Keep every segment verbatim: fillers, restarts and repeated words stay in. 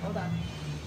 Hold on.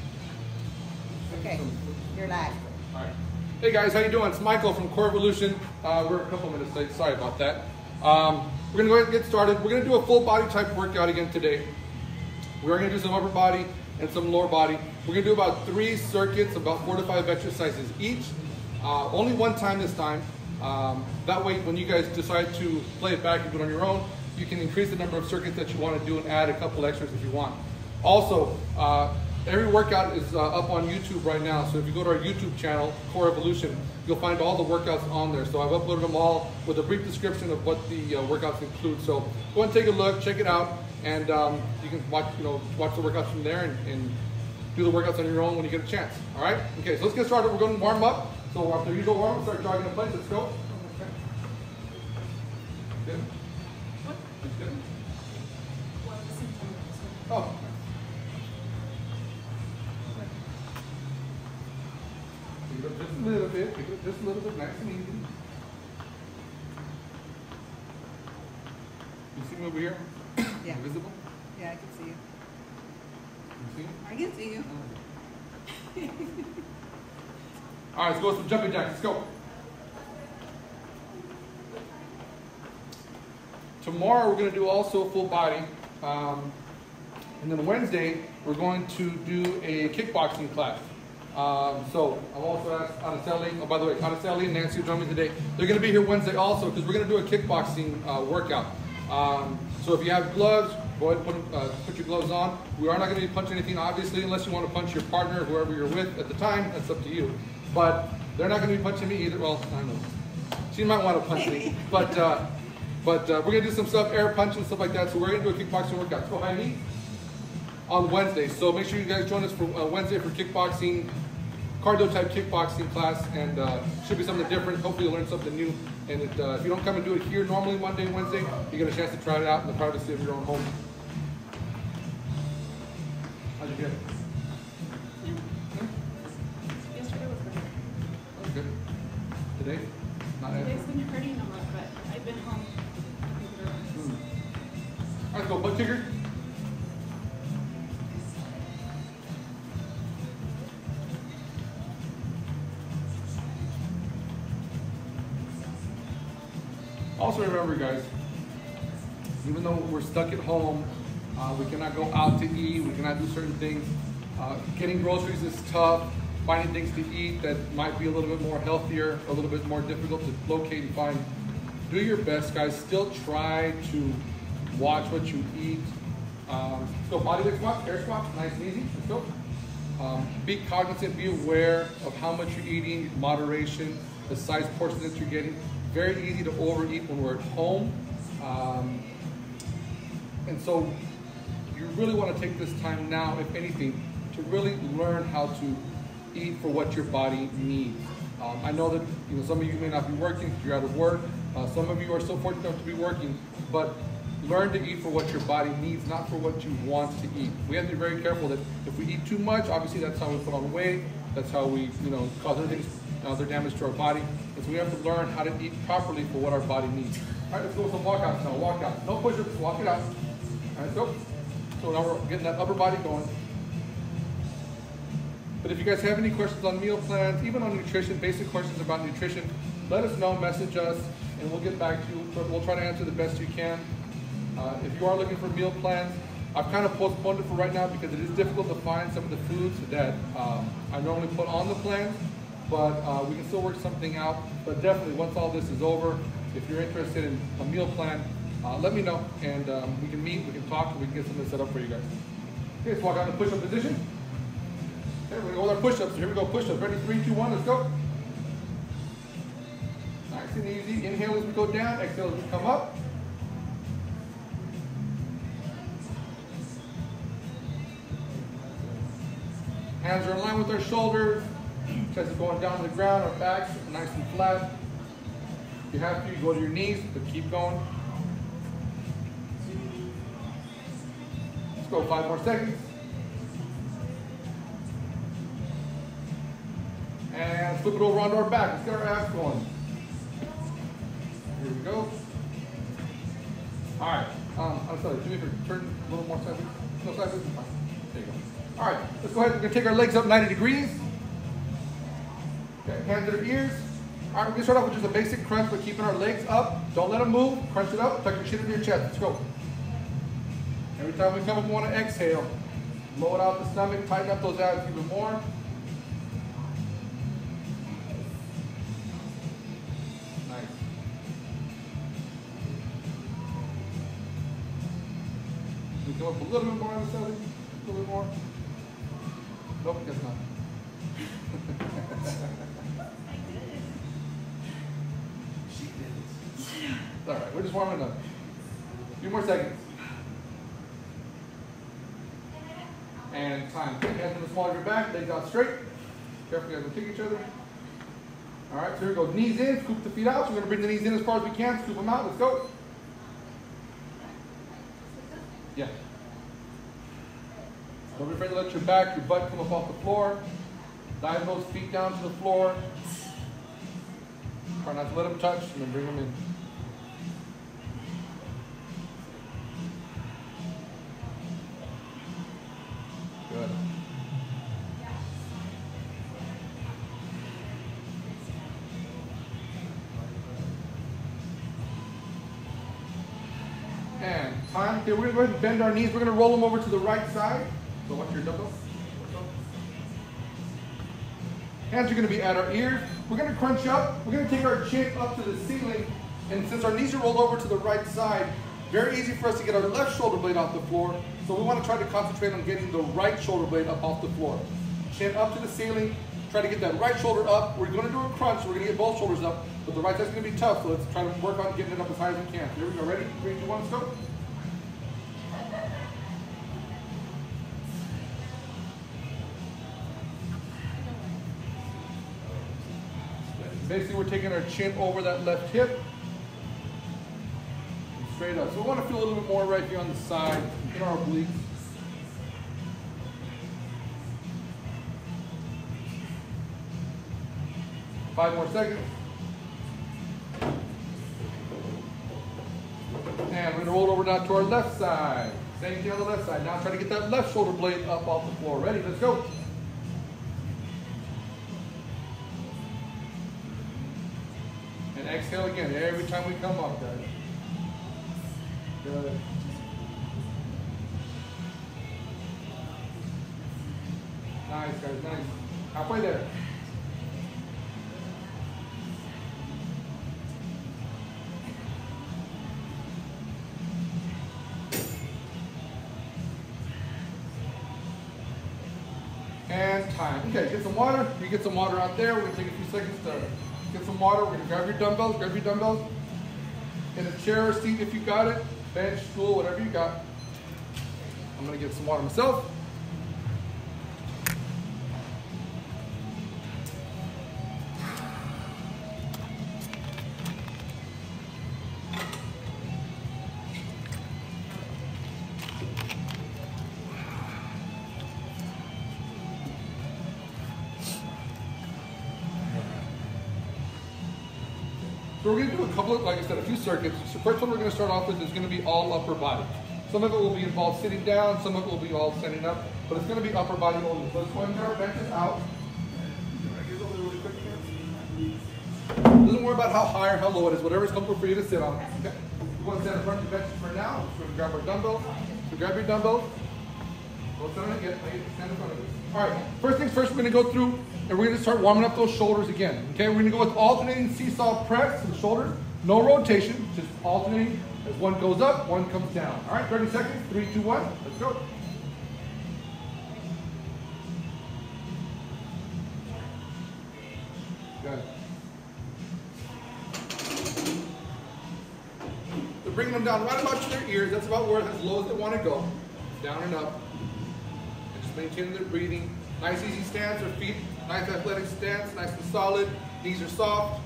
Okay, you're live. All right. Hey guys, how you doing? It's Michael from Core Evolution. Uh, we're a couple minutes late. Sorry about that. Um, we're gonna go ahead and get started. We're gonna do a full body type workout again today. We're gonna do some upper body and some lower body. We're gonna do about three circuits, about four to five exercises each. Uh, only one time this time. Um, that way, when you guys decide to play it back and do it on your own, you can increase the number of circuits that you want to do and add a couple extras if you want. Also, uh, every workout is uh, up on YouTube right now. So if you go to our YouTube channel, Core Evolution, you'll find all the workouts on there. So I've uploaded them all with a brief description of what the uh, workouts include. So go and take a look, check it out, and um, you can watch, you know, watch the workouts from there and, and do the workouts on your own when you get a chance. All right? Okay, so let's get started. We're going to warm up. So after you go warm up, start jogging in place. Let's go. Okay. Good. Good. Oh. Pick it up just a little bit. Pick it up just a little bit, nice and easy. You see me over here? Yeah. Invisible? Yeah, I can see you. You see me? I can see you. All right, let's go with some jumping jacks. Let's go. Tomorrow we're going to do also full body. Um, and then Wednesday we're going to do a kickboxing class. Um, so I've also asked Araceli, oh by the way, Araceli and Nancy will join me today. They're going to be here Wednesday also because we're going to do a kickboxing uh, workout. Um, so if you have gloves, go ahead and put, uh, put your gloves on. We are not going to be punching anything, obviously, unless you want to punch your partner, whoever you're with at the time. That's up to you. But they're not going to be punching me either. Well, I don't know. She might want to punch me. But uh, but uh, we're going to do some stuff, air punch and stuff like that. So we're going to do a kickboxing workout. Let's go behind me on Wednesday. So make sure you guys join us for uh, Wednesday for kickboxing, cardio type kickboxing class. And uh, should be something different. Hopefully you'll learn something new. And it, uh, if you don't come and do it here normally Monday and Wednesday, you get a chance to try it out in the privacy of your own home. How'd you get it? You, hmm? Yesterday was better. That's good. Today? Not yet. Today's been hurting a lot, but I've been home. Hmm. All right, let's go. Butt kicker. Also remember, guys, even though we're stuck at home, uh, we cannot go out to eat, we cannot do certain things. Uh, getting groceries is tough. Finding things to eat that might be a little bit more healthier, a little bit more difficult to locate and find. Do your best, guys. Still try to watch what you eat. Um, let's go body weight squats, air squats, nice and easy. Let's go. Um, be cognizant, be aware of how much you're eating, moderation, the size portion that you're getting. Very easy to overeat when we're at home. Um, and so you really want to take this time now, if anything, to really learn how to eat for what your body needs. Um, I know that you know some of you may not be working because you're out of work. Uh, some of you are so fortunate enough to be working, but learn to eat for what your body needs, not for what you want to eat. We have to be very careful that if we eat too much, obviously that's how we put on weight. That's how we, you know, cause other things, other damage to our body. And so we have to learn how to eat properly for what our body needs. All right, let's go with some walkouts now. Walkout. No push-ups. Walk it out. All right, so so now we're getting that upper body going. But if you guys have any questions on meal plans, even on nutrition, basic questions about nutrition, let us know, message us, and we'll get back to you. We'll try to answer the best you can. Uh, if you are looking for meal plans, I've kind of postponed it for right now because it is difficult to find some of the foods that um, I normally put on the plans, but uh, we can still work something out. But definitely, once all this is over, if you're interested in a meal plan, uh, let me know, and um, we can meet, we can talk, and we can get something set up for you guys. Okay, let's walk out in the push-up position. Okay, we're gonna go with our push-ups. Here we go, push-ups. Ready, three, two, one, let's go. Nice and easy. Inhale as we go down, exhale as we come up. Hands are in line with our shoulders. Chest is going down to the ground, our backs nice and flat. If you have to, you go to your knees, but keep going. Let's go five more seconds. And flip it over onto our back. Let's get our abs going. Here we go. All right. Um, I'm sorry, do me a favor, turn a little more sideways. No sideways, fine. There you go. All right, let's go ahead. We're gonna take our legs up ninety degrees. Okay, hands at our ears. All right, we're gonna start off with just a basic crunch, but keeping our legs up. Don't let them move. Crunch it up. Tuck your chin into your chest. Let's go. Every time we come up, we want to exhale. Blow it out the stomach. Tighten up those abs even more. Nice. We come up a little bit more on the side. A little bit more. Nope, guess not. She did it. All right, we're just warming up. A few more seconds. And time. Take hands on the small of your back, legs out straight. Careful, you guys don't kick each other. All right, so here we go. Knees in, scoop the feet out. So we're gonna bring the knees in as far as we can, scoop them out. Let's go. Yeah. Don't be afraid to let your back, your butt come up off the floor. Dive those feet down to the floor. Try not to let them touch, and then bring them in. Good. And time. Okay, we're going to go ahead and bend our knees. We're going to roll them over to the right side. So watch your dumbbell. Hands are going to be at our ears. We're going to crunch up. We're going to take our chin up to the ceiling. And since our knees are rolled over to the right side, very easy for us to get our left shoulder blade off the floor. So we want to try to concentrate on getting the right shoulder blade up off the floor. Chin up to the ceiling. Try to get that right shoulder up. We're going to do a crunch. So we're going to get both shoulders up. But the right side's going to be tough. So let's try to work on getting it up as high as we can. Here we go. Ready? Three, two, one, let's go. Basically, we're taking our chin over that left hip. And straight up. So we want to feel a little bit more right here on the side, in our obliques. Five more seconds. And we're going to roll over now to our left side. Same thing on the left side. Now try to get that left shoulder blade up off the floor. Ready? Let's go. And exhale again every time we come up, guys. Good. Nice, guys, nice. Halfway there. And time. Okay, get some water. You get some water out there. We're going to take a few seconds to get some water. We're going to grab your dumbbells. Grab your dumbbells. In a chair or seat if you got it. Bench, stool, whatever you got. I'm going to get some water myself. So we're going to do a couple of, like I said, a few circuits. So first one we're going to start off with is going to be all upper body. Some of it will be involved sitting down, some of it will be all standing up, but it's going to be upper body only. So let's go ahead and get our benches out. Doesn't worry about how high or how low it is, whatever is comfortable for you to sit on. Okay. We want to stand in front of the benches for now. We're going to grab our dumbbells. So grab your dumbbells. Go sit on it again. Stand in front of it. All right, first things first, we're going to go through and we're going to start warming up those shoulders again. Okay, we're going to go with alternating seesaw press to the shoulders. No rotation, just alternating as one goes up, one comes down. All right, thirty seconds, three, two, one, let's go. Good. So bringing them down right about to their ears, that's about where as low as they want to go. Down and up. And just maintaining their breathing. Nice easy stance, their feet, nice athletic stance, nice and solid. Knees are soft.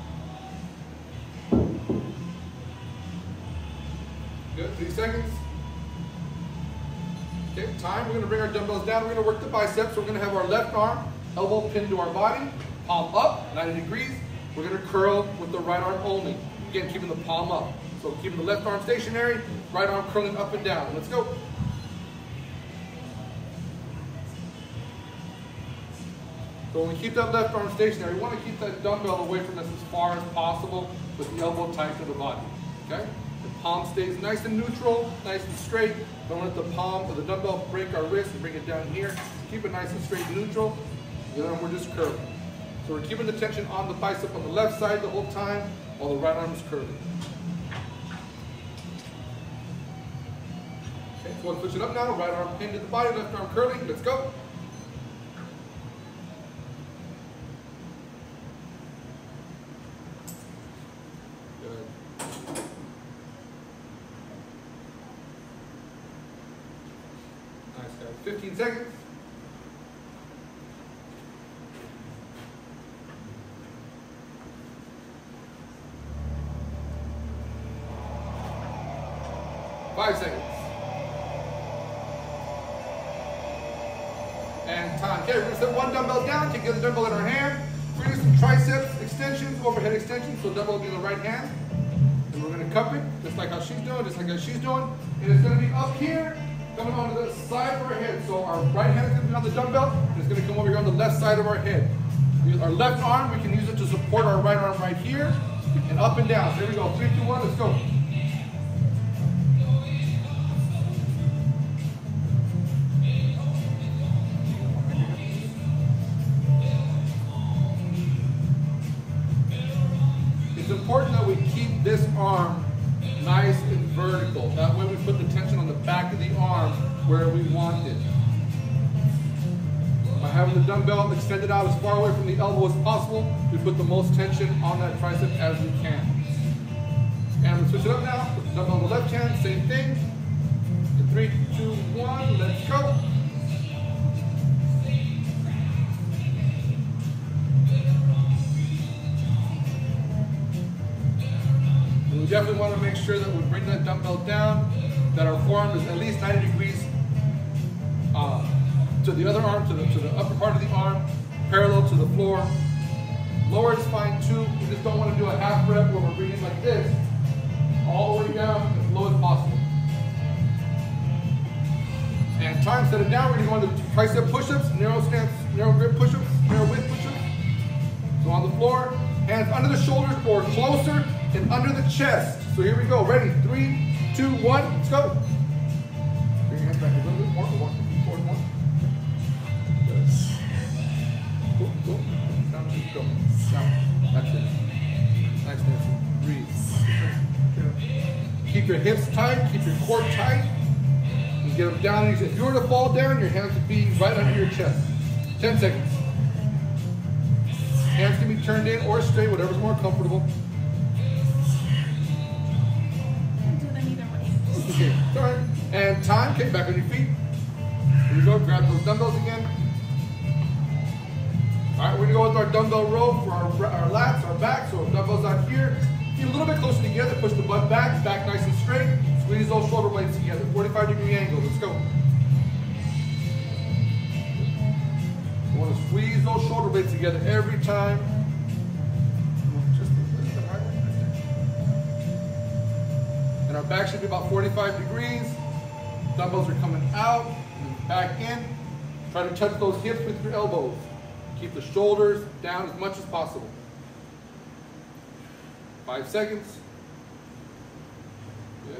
Good, three seconds. Okay, time, we're gonna bring our dumbbells down. We're gonna work the biceps. We're gonna have our left arm, elbow pinned to our body, palm up, ninety degrees. We're gonna curl with the right arm only. Again, keeping the palm up. So keeping the left arm stationary, right arm curling up and down. Let's go. So when we keep that left arm stationary, we want to keep that dumbbell away from us as far as possible with the elbow tight to the body, okay? The palm stays nice and neutral, nice and straight. Don't let the palm or the dumbbell break our wrist and bring it down here. Keep it nice and straight and neutral. The other arm, we're just curving. So we're keeping the tension on the bicep on the left side the whole time while the right arm is curving. Okay, so we'll push it up now. Right arm pinned to the body, left arm curling. Let's go. fifteen seconds. Five seconds. And time. Okay, we're going to set one dumbbell down, take the other dumbbell in our hand. We're going to do some triceps extensions, overhead extensions, so dumbbell will be in the right hand. And we're going to cup it, just like how she's doing, just like how she's doing. And it's going to be up here, coming onto the side of our head. So our right hand is going to be on the dumbbell, and it's going to come over here on the left side of our head. Our left arm, we can use it to support our right arm right here, and up and down. So here we go, three, two, one, let's go. It's important that we keep this arm nice and vertical. That way we put the tension on the back of the arm where we want it. By having the dumbbell extended out as far away from the elbow as possible, we put the most tension on that tricep as we can. And we'll switch it up now. Put the dumbbell on the left hand, same thing. In three, two, one, let's go. We definitely want to make sure that we bring that dumbbell down, that our forearm is at least ninety degrees uh, to the other arm, to the, to the upper part of the arm, parallel to the floor. Lower is fine too. We just don't want to do a half rep where we're bringing like this, all the way down as low as possible. And time, set it down. We're going to go into tricep push-ups, narrow stance, narrow grip push-ups, narrow width push-ups. So on the floor, hands under the shoulders or closer and under the chest. So here we go. Ready? Three, two, one. Let's go. Bring your hands back a little bit more. One, forward more. Good. Cool, cool. Down, go. Down. That's it. Nice, Nancy. Breathe. Keep your hips tight. Keep your core tight. And get them down. If you were to fall down, your hands would be right under your chest. Ten seconds. Hands can be turned in or straight, whatever's more comfortable. Okay, sorry. And time, okay, back on your feet. Here we go, grab those dumbbells again. All right, we're gonna go with our dumbbell row for our, our lats, our back. So dumbbells out here. Get a little bit closer together, push the butt back, back nice and straight. Squeeze those shoulder blades together, forty-five degree angle, let's go. You wanna squeeze those shoulder blades together every time. Our back should be about forty-five degrees. Dumbbells are coming out and back in. Try to touch those hips with your elbows. Keep the shoulders down as much as possible. Five seconds. Good.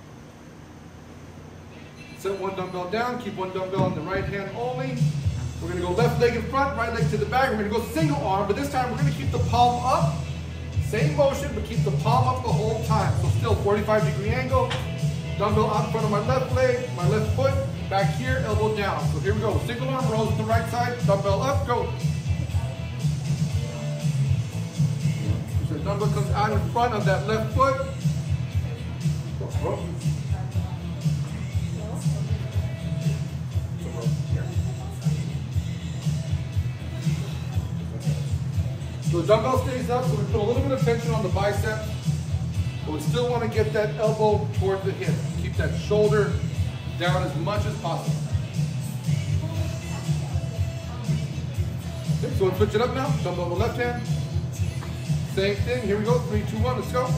Set one dumbbell down. Keep one dumbbell on the right hand only. We're going to go left leg in front, right leg to the back. We're going to go single arm, but this time we're going to keep the palm up. Same motion, but keep the palm up the whole time. So still forty-five degree angle. Dumbbell out in front of my left leg, my left foot, back here, elbow down. So here we go. Single arm rolls to the right side, dumbbell up, go. So the dumbbell comes out in front of that left foot. Go, roll. So the dumbbell stays up, so we put a little bit of tension on the biceps, but we still want to get that elbow towards the hip. Keep that shoulder down as much as possible. Okay, so we'll switch it up now. Dumbbell on the left hand. Same thing. Here we go. Three, two, one. Let's go.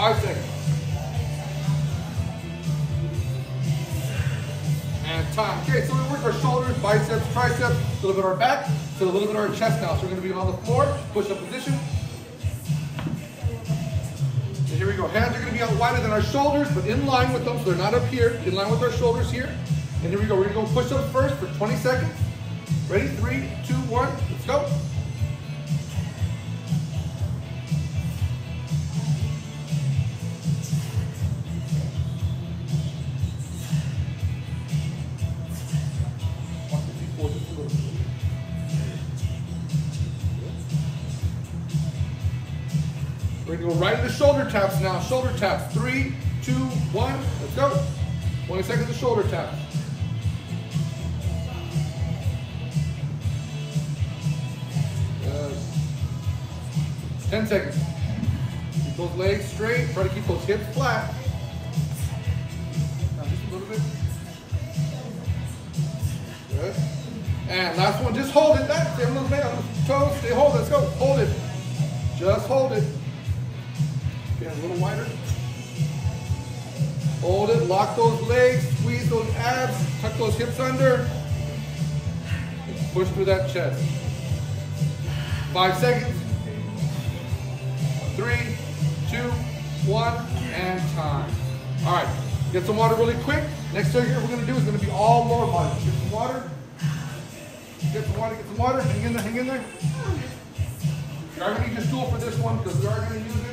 Five seconds. And time. Okay, so we work our shoulders, biceps, triceps, a little bit of our back, so a little bit of our chest now. So we're gonna be on the floor, push-up position. And here we go. Hands are gonna be out wider than our shoulders, but in line with them, so they're not up here, in line with our shoulders here. And here we go. We're gonna go push-ups first for twenty seconds. Ready? Three, two, one, let's go. We're gonna go right into shoulder taps now. Shoulder taps. Three, two, one, let's go. twenty seconds of shoulder taps. Good. ten seconds. Keep those legs straight. Try to keep those hips flat. Now just a little bit. Good. And last one, just hold it. That, stay on those on the toes. Stay hold it. Let's go. Hold it. Just hold it. Okay, a little wider. Hold it, lock those legs, squeeze those abs, tuck those hips under. Push through that chest. Five seconds. Three, two, one, and time. All right, get some water really quick. Next thing we're gonna do is gonna be all lower body. Get some water. Get some water, get some water. Hang in there, hang in there. You are gonna need your stool for this one because we are gonna use it.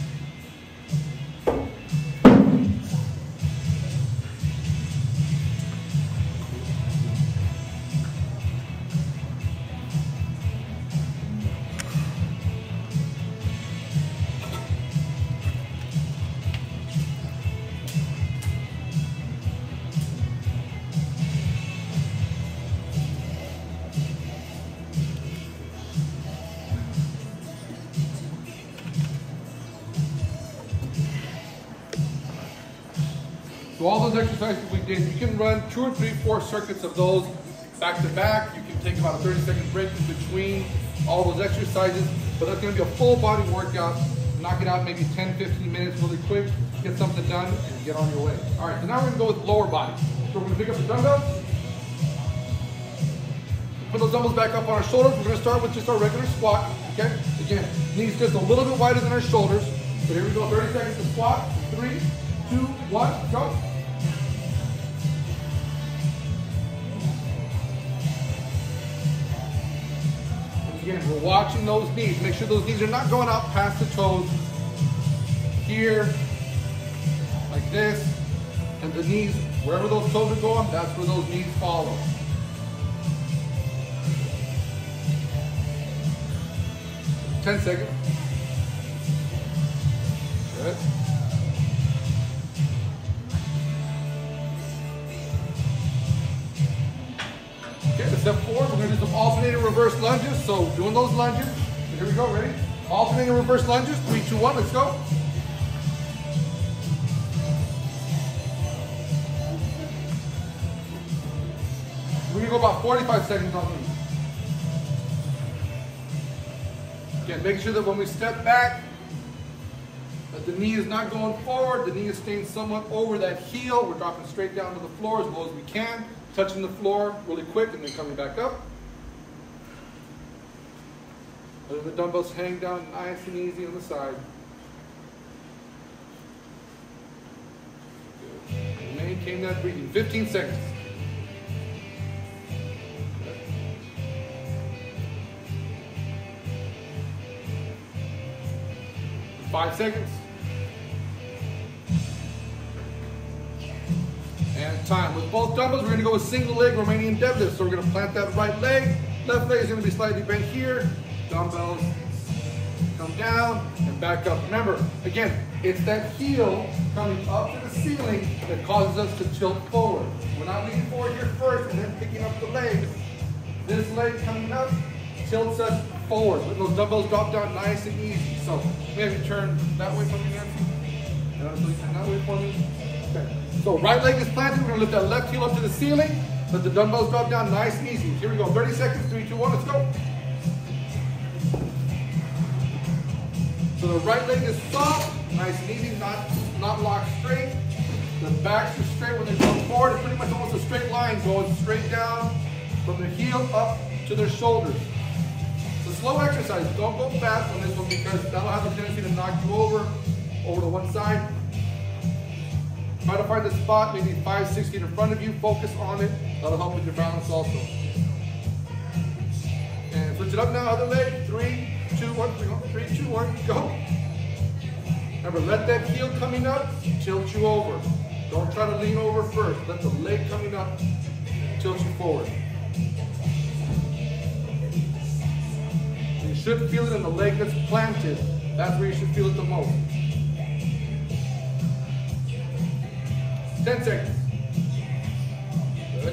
So all those exercises we did, you can run two or three, four circuits of those back to back. You can take about a thirty second break in between all those exercises, but that's gonna be a full body workout. Knock it out maybe ten, fifteen minutes really quick, get something done, and get on your way. All right, so now we're gonna go with lower body. So we're gonna pick up the dumbbells, put those dumbbells back up on our shoulders. We're gonna start with just our regular squat, okay? Again, knees just a little bit wider than our shoulders. So here we go, thirty seconds to squat. Three, two, one, go. Again, we're watching those knees. Make sure those knees are not going out past the toes. Here, like this. And the knees, wherever those toes are going, that's where those knees follow. ten seconds. Good. Okay, to step forward, we're going to do some alternating reverse lunges. So doing those lunges. So here we go, ready? Alternating reverse lunges. Three, two, one, let's go. We're going to go about forty-five seconds on these. Again, make sure that when we step back, that the knee is not going forward, the knee is staying somewhat over that heel. We're dropping straight down to the floor as low as we can, touching the floor really quick and then coming back up. Letting the dumbbells hang down nice and easy on the side. Good. Maintain that breathing. fifteen seconds. Five seconds. And time. With both dumbbells, we're going to go with single leg Romanian deadlift. So we're going to plant that right leg. Left leg is going to be slightly bent here. Dumbbells come down and back up. Remember, again, it's that heel coming up to the ceiling that causes us to tilt forward. We're not leaning forward here first and then picking up the legs. This leg coming up tilts us forward. Let those dumbbells drop down nice and easy. So maybe turn that way for me, Nancy. And that way for me. Okay. So right leg is planted. We're going to lift that left heel up to the ceiling. Let the dumbbells drop down nice and easy. Here we go. thirty seconds. Three, two, one. Let's go. So the right leg is soft. Nice and easy, not, not locked straight. The backs are straight when they come forward. It's pretty much almost a straight line going straight down from the heel up to their shoulders. It's a slow exercise. Don't go fast on this one because that'll have a tendency to knock you over, over to one side. Try to find the spot, maybe five, six feet in front of you. Focus on it. That'll help with your balance also. And switch it up now, other leg. Three, two, one, three, two, one, go. Remember, let that heel coming up tilt you over. Don't try to lean over first. Let the leg coming up tilt you forward. You should feel it in the leg that's planted. That's where you should feel it the most. ten seconds. Good.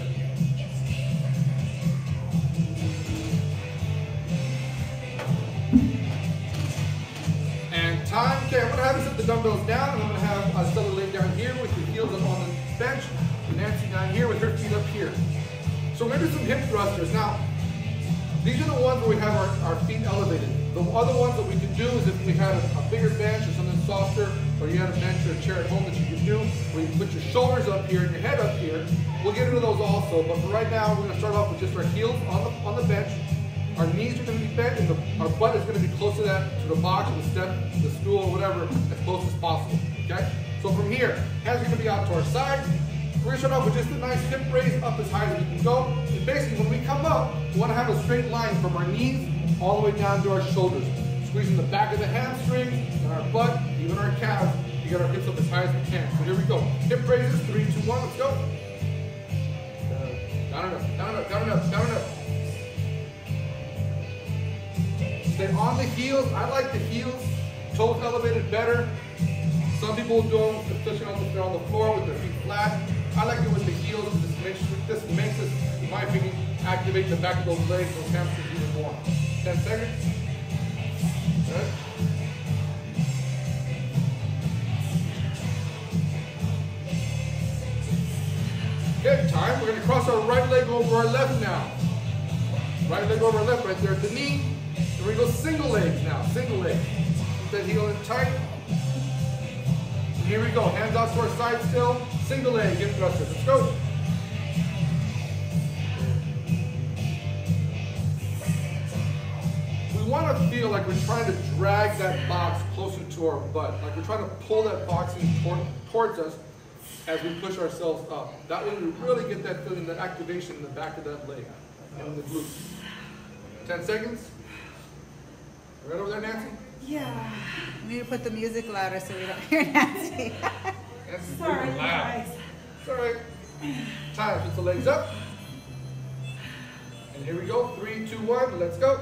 And time. Okay, I'm going to have you set the dumbbells down, and I'm going to have uh, Stella lay down here with your heels up on the bench, and Nancy down here with her feet up here. So we're going to do some hip thrusters. Now, these are the ones where we have our, our feet elevated. The other ones that we can do is if we had a, a bigger bench or something softer, or you had a bench or a chair at home that you can do, where you can put your shoulders up here and your head up here. We'll get into those also, but for right now, we're going to start off with just our heels on the, on the bench. Our knees are going to be bent, and the, our butt is going to be close to that, to the box, or the step, the stool, or whatever, as close as possible, okay? So from here, hands are going to be out to our side. We're going to start off with just a nice hip raise up as high as we can go. And basically, when we come up, we want to have a straight line from our knees all the way down to our shoulders. Squeezing the back of the hamstrings and our butt, even our calves, to get our hips up as high as we can. So here we go. Hip raises, three, two, one, let's go. Down and up, down and up, down and up, down and up. Stay on the heels. I like the heels. Toes elevated better. Some people do them, especially on the, on the floor with their feet flat. I like it with the heels. This makes, this makes us, in my opinion, activate the back of those legs, those hamstrings even more. ten seconds. Good. Good, time. We're going to cross our right leg over our left now. Right leg over our left, right there at the knee. And we're going to go single legs now, single legs. Keep that heel in tight. And here we go, hands out to our side still. Single leg, hip thrusters. Let's go. We want to feel like we're trying to drag that box closer to our butt. Like we're trying to pull that box in toward, towards us as we push ourselves up. That way we really get that feeling, that activation in the back of that leg and in the glutes. ten seconds. Right over there, Nancy? Yeah. We need to put the music louder so we don't hear Nancy. Nancy's Sorry, really loud. guys. It's all right. Time, put the legs up. And here we go, three, two, one, let's go.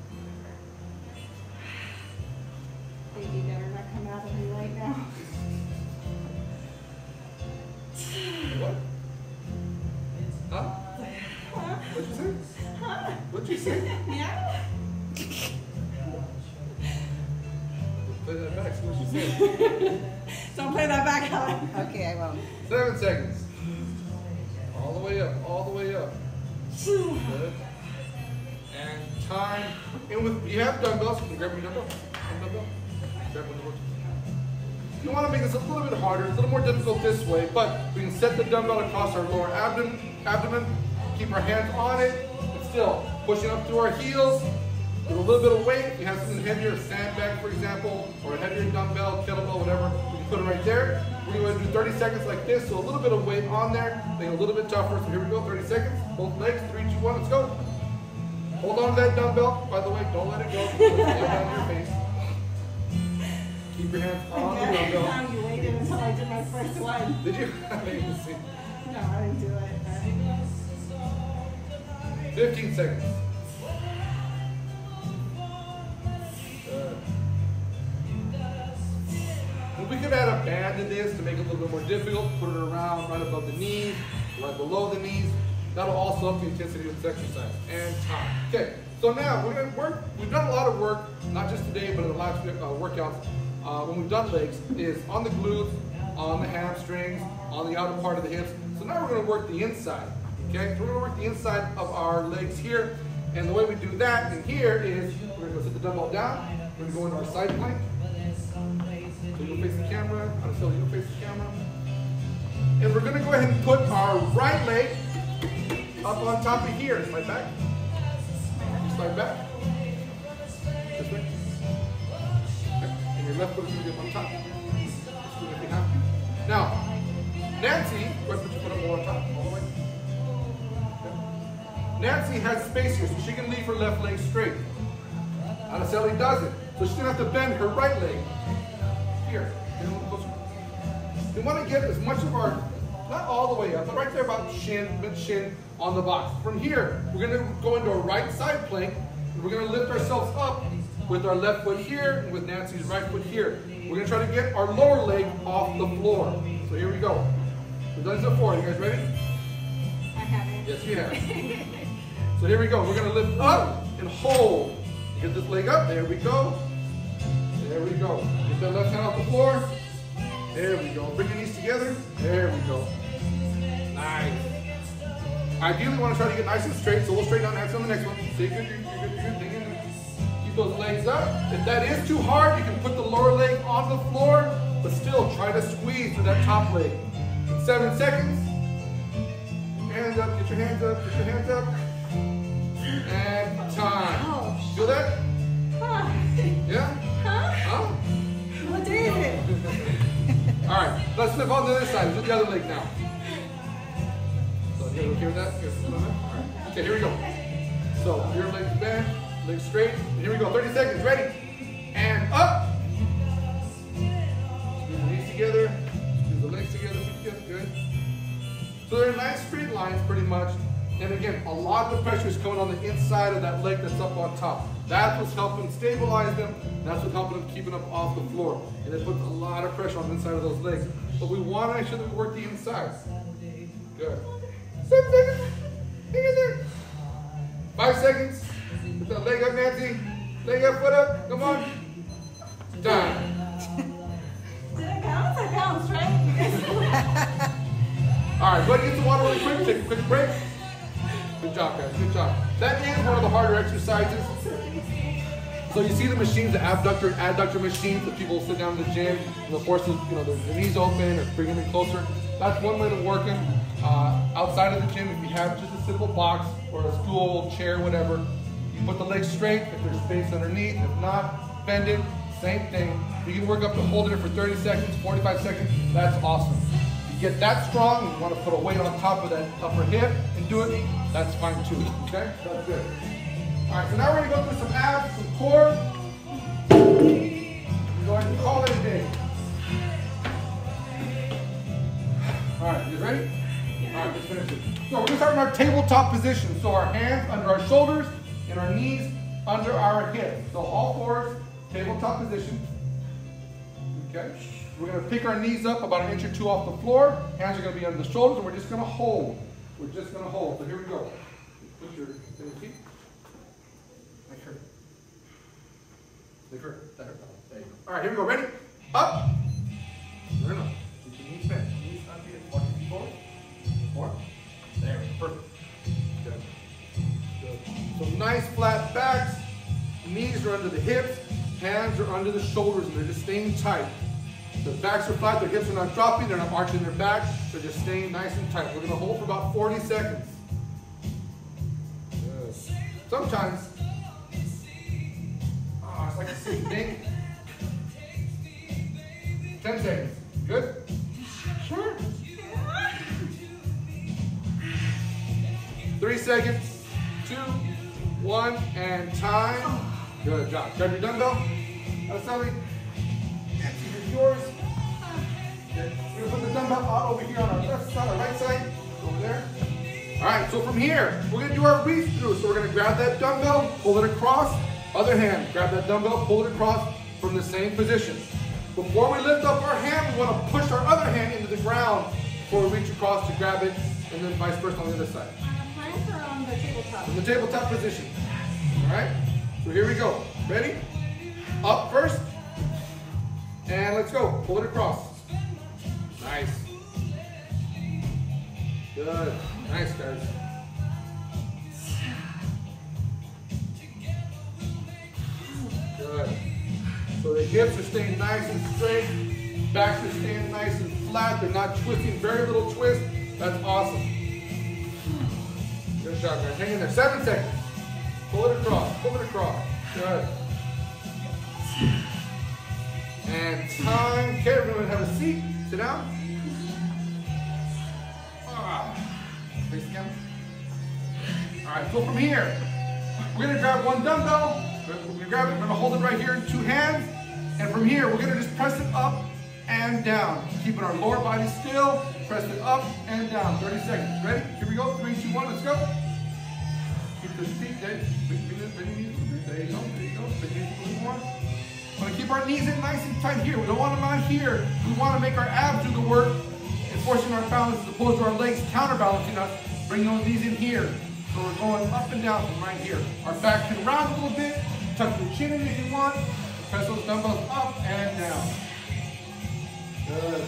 Baby better not come out of me right now. What? Huh? What'd you say? What'd you say? Yeah? Play that back, see what she said. Don't play that back, Helen. Okay, I won't. Seven seconds. All the way up, all the way up. Good. And time. And with, you have dumbbells, you can grab your dumbbell. One dumbbell. Grab one of those. You want to make this a little bit harder, a little more difficult this way, but we can set the dumbbell across our lower abdomen, abdomen, keep our hands on it, and still pushing up through our heels with a little bit of weight. If you have something heavier, a sandbag, for example, or a heavier dumbbell, kettlebell, whatever, you can put it right there. We're going to do thirty seconds like this, so a little bit of weight on there, make it a little bit tougher. So here we go, thirty seconds, both legs, three, two, one, let's go. Hold on to that dumbbell, by the way, don't let it go, don't let it down your face. Keep your hands on the dumbbell. Now you waited until I did my first one. Did you? I didn't see. No, I didn't do it. fifteen seconds. Good. And we could add a band to this to make it a little bit more difficult. Put it around right above the knees, right below the knees. That'll also up the intensity of this exercise. And time. Okay, so now we're going to work. We've done a lot of work, not just today, but in the last uh, workouts. Uh, when we've done legs, is on the glutes, on the hamstrings, on the outer part of the hips. So now we're going to work the inside. Okay, so we're going to work the inside of our legs here. And the way we do that in here is we're going to go sit the dumbbell down. We're going to go into our side plank. So you'll face the camera. Araceli, you'll face the camera. And we're gonna go ahead and put our right leg up on top of here. Slide back. Slide back. This way. Okay. And your left foot is gonna be up on top. Just do it if you have to. Now, Nancy, where put your foot up more on top, all the way. Okay. Nancy has space here, so she can leave her left leg straight. Araceli doesn't, so she's gonna have to bend her right leg here. Get a little closer. We want to get as much of our, not all the way up, but right there about shin, mid-shin on the box. From here, we're going to go into a right side plank, and we're going to lift ourselves up with our left foot here, and with Nancy's right foot here. We're going to try to get our lower leg off the floor. So here we go. We've done this before. You guys ready? I haven't. Yes, you have. So here we go. We're going to lift up and hold. Get this leg up. There we go. There we go. Get that left hand off the floor. There we go. Bring your knees together. There we go. Nice. Ideally, we want to try to get nice and straight, so we'll straighten out Nancy on the next one. Stay good, you're good, you're good. Hang in there. Keep those legs up. If that is too hard, you can put the lower leg on the floor, but still try to squeeze through that top leg. In seven seconds. Hands up, get your hands up, get your hands up. And time. Feel that? Huh? Yeah? Huh? Huh? What day is it? All right, let's flip on the other side. Do the other leg now. So you okay with that? All right. Okay, here we go. So your legs bent, legs straight. Here we go. thirty seconds. Ready? And up. Squeeze the knees together. Squeeze the legs together. Good. Good. So they're nice straight lines, pretty much. And again, a lot of the pressure is coming on the inside of that leg that's up on top. That's what's helping stabilize them. That's what's helping them keeping them off the floor. And it puts a lot of pressure on the inside of those legs. But we want to make sure that we work the inside. Good. Seven seconds. Hang in there. Five seconds. Put that leg up, Nancy. Leg up, foot up. Come on. Done. Did I bounce? I bounced, right? All right, go ahead and get some water really quick. Take a quick break. Good job, guys. Good job. That is one of the harder exercises. So you see the machines, the abductor and adductor machines that people sit down in the gym, and of course, you know, their, their knees open or bringing them closer. That's one way to work them. Uh, outside of the gym, if you have just a simple box or a stool, chair, whatever, you put the legs straight. If there's space underneath, if not, bend it. Same thing. You can work up to holding it for thirty seconds, forty-five seconds. That's awesome. You get that strong, you want to put a weight on top of that upper hip and do it, that's fine too, okay? That's good. All right, so now we're gonna go through some abs, some core. Go ahead and call it a day. All right, you ready? All right, let's finish it. So we're gonna start in our tabletop position. So our hands under our shoulders and our knees under our hips. So all fours, tabletop position. Okay. We're going to pick our knees up about an inch or two off the floor. Hands are going to be under the shoulders, and we're just going to hold. We're just going to hold. So here we go. Put your feet. Like her. Like her. There. There you go. All right, here we go. Ready? Up. Turn up. Keep your knees bent. Knees under your walk your feet forward. More. There. Perfect. Good. Good. So nice flat backs. Knees are under the hips. Hands are under the shoulders, and they're just staying tight. The backs are flat, their hips are not dropping, they're not arching their back, they're just staying nice and tight. We're going to hold for about forty seconds. Good. Sometimes, oh, it's like a sitting thing. ten seconds. Good? Sure. Three seconds. Two, one, and time. Good job. Grab your dumbbell. Araceli. Here's yours. We're going to put the dumbbell out over here on our left side, our right side. Over there. All right, so from here, we're going to do our reach through. So we're going to grab that dumbbell, pull it across. Other hand, grab that dumbbell, pull it across from the same position. Before we lift up our hand, we want to push our other hand into the ground before we reach across to grab it, and then vice versa on the other side. On the plank or on the tabletop? In the tabletop position. All right, so here we go. Ready? Up first. And let's go. Pull it across. Nice. Good. Nice, guys. Good. So the hips are staying nice and straight. Backs are staying nice and flat. They're not twisting, very little twist. That's awesome. Good job, guys. Hang in there. Seven seconds. Pull it across. Pull it across. Good. And time. Okay, we're going to have a seat. Sit down. Ah. Face again. All right, so from here, we're going to grab one dumbbell. We're going to grab it. We're going to hold it right here in two hands. And from here, we're going to just press it up and down. Keeping our lower body still. Press it up and down. thirty seconds. Ready? Here we go. Three, two, one. Let's go. Keep the feet there. There you go. There you go. There you go. Bend your knees a little more. We want to keep our knees in nice and tight here. We don't want them out here. We want to make our abs do the work and forcing our balance as opposed to our legs counterbalancing us. Bring those knees in here. So we're going up and down from right here. Our back can round a little bit. Tuck your chin in if you want. Press those dumbbells up and down. Good.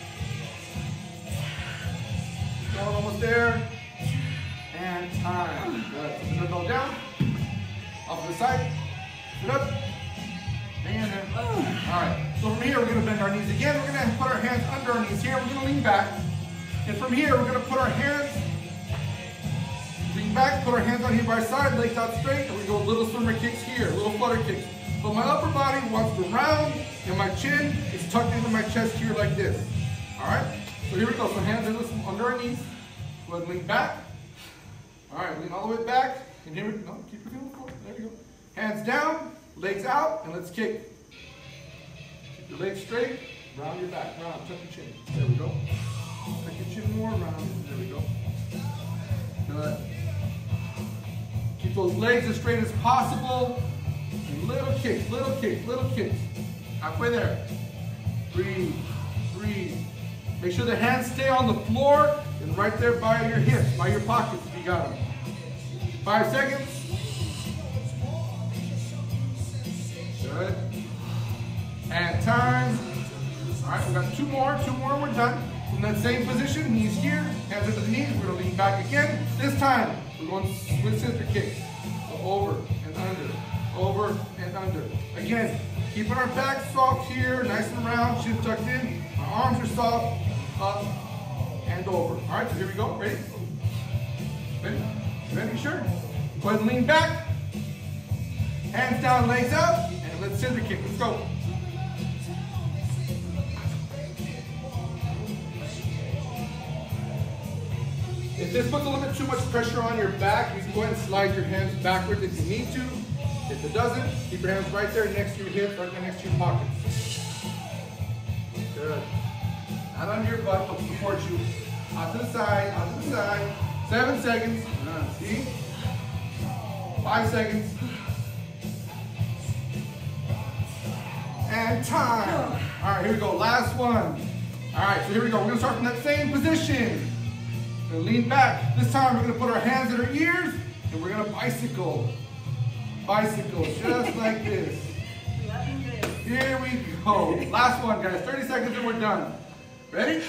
Going almost there. And time. Good. Put the dumbbell down. Off to the side. Sit up. Hang in there. Alright. So from here, we're going to bend our knees again. We're going to put our hands under our knees here. We're going to lean back. And from here, we're going to put our hands, lean back, put our hands on here by our side, legs out straight, and we go little swimmer kicks here, little flutter kicks. But my upper body wants to round, and my chin is tucked into my chest here like this. Alright? So here we go. So hands are under our knees. Go ahead and lean back. Alright, lean all the way back. And here we go. No, keep your feet forward. There we go. Hands down, legs out, and let's kick. Keep your legs straight. Round your back. Round. Tuck your chin. There we go. Tuck your chin more. Round. There we go. Good. Keep those legs as straight as possible. And little kicks, little kicks, little kicks. Halfway there. Breathe. Breathe. Make sure the hands stay on the floor and right there by your hips, by your pockets if you got them. Five seconds. Good. And time. All right, we've got two more, two more, we're done. In that same position, knees here, hands under the knees. We're gonna lean back again. This time, we're going with scissor kicks. So over and under, over and under. Again, keeping our back soft here, nice and round, chin tucked in. Our arms are soft, up and over. All right, so here we go. Ready? Ready? Ready? Sure. Go ahead and lean back. Hands down, legs out, and let's scissor kick. Let's go. If this puts a little bit too much pressure on your back, you can go ahead and slide your hands backwards if you need to. If it doesn't, keep your hands right there next to your hips, right there next to your pockets. Good. Not under your butt, but support you. Out to the side, out to the side. Seven seconds. Uh, see? Five seconds. And time. All right, here we go. Last one. All right, so here we go. We're going to start from that same position. We're going to lean back. This time we're going to put our hands at our ears and we're going to bicycle. Bicycle, just like this. Here we go. Last one, guys. thirty seconds and we're done. Ready?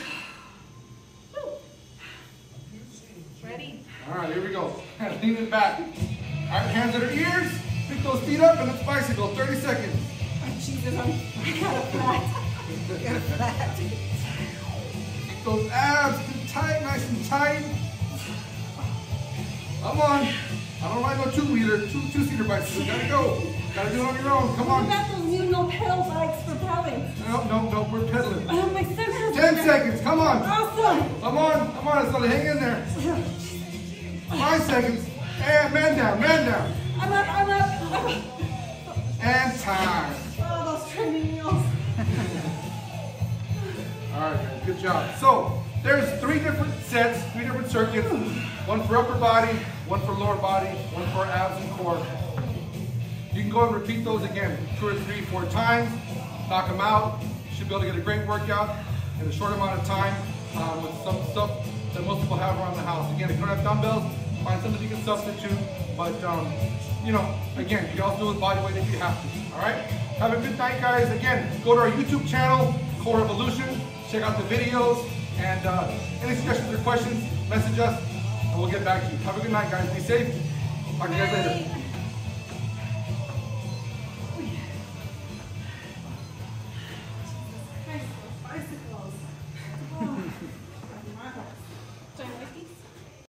Ready? All right, here we go. Lean it back. All right, hands at our ears. Pick those feet up and let's bicycle. thirty seconds. Oh, Jesus, I'm kind of flat. Get it flat. Keep those abs tight, nice and tight. Come on. I don't ride no two-wheeler, two, two-seater bicycle. Gotta go. Gotta do it on your own. Come What on. about those new no-pedal bikes for pedaling? No, no, no, we're pedaling. I have my scissors. Ten seconds, come on. Awesome. Come on, come on, Sully, hang in there. Five seconds. And man down, man down. I'm up, I'm up. I'm up. And time. Oh, those training wheels. All right, guys, good job. So, there's three different sets, three different circuits. One for upper body, one for lower body, one for abs and core. You can go and repeat those again two or three, four times. Knock them out. You should be able to get a great workout in a short amount of time um, with some stuff that most people have around the house. Again, if you don't have dumbbells, find something you can substitute. But, um, you know, again, you can also do with body weight if you have to. All right? Have a good night, guys. Again, go to our YouTube channel, Core Revolution. Check out the videos. And uh, any suggestions or questions, message us, and we'll get back to you. Have a good night, guys. Be safe. Talk to you guys later.